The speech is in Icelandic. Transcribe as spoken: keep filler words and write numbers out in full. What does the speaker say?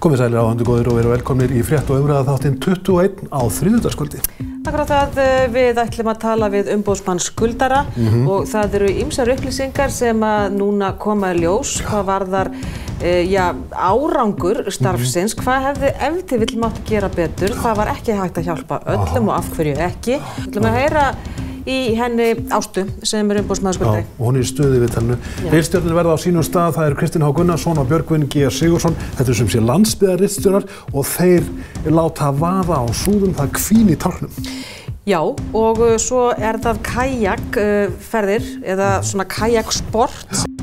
Komið sælir áhorfendur góðir og veru velkomnir í frétt og umræða þáttinn tuttugu og eitt á þriðjudagskvöldi. Akkurat að við ætlum að tala við umboðsmann skuldara mm-hmm. og það eru ýmsar upplýsingar sem að núna koma í ljós hvað varðar e, já, árangur starfsins, mm-hmm. hvað hefði ef til vill mátt gera betur, það var ekki hægt að hjálpa öllum og af hverju ekki. Við ætlum að heyra í henni Ástu sem er umboðsmaður skuldari. Já, og hún er í stuði við talinu. Ritstjórnir verða á sínum stað, það er Kristinn H. Gunnarsson og Björgvin G. Sigurðsson. Þetta er sem sé landsbyggðarritstjórar og þeir láta vaða á súðum, það hvín í tálknum. Já, og svo er það kajakferðir eða svona kajaksport.